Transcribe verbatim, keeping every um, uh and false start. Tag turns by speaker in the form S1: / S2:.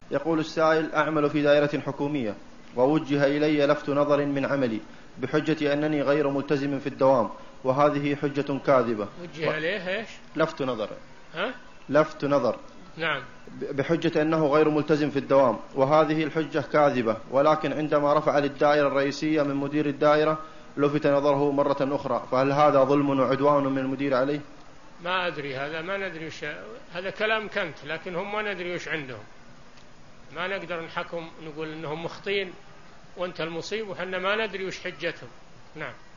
S1: يقول السائل: أعمل في دائرة حكومية ووجه إلي لفت نظر من عملي بحجة أنني غير ملتزم في الدوام، وهذه حجة كاذبة.
S2: وجه إليه إيش؟
S1: لفت نظر.
S2: ها؟
S1: لفت نظر.
S2: نعم.
S1: بحجة أنه غير ملتزم في الدوام، وهذه الحجة كاذبة، ولكن عندما رفع للدائرة الرئيسية من مدير الدائرة لفت نظره مرة أخرى، فهل هذا ظلم وعدوان من المدير عليه؟
S2: ما أدري، هذا ما ندري وش... هذا كلام كنت، لكن هم ما ندري وش عندهم، ما نقدر نحكم نقول إنهم مخطئين وأنت المصيب وحنا ما ندري وش حجتهم. نعم.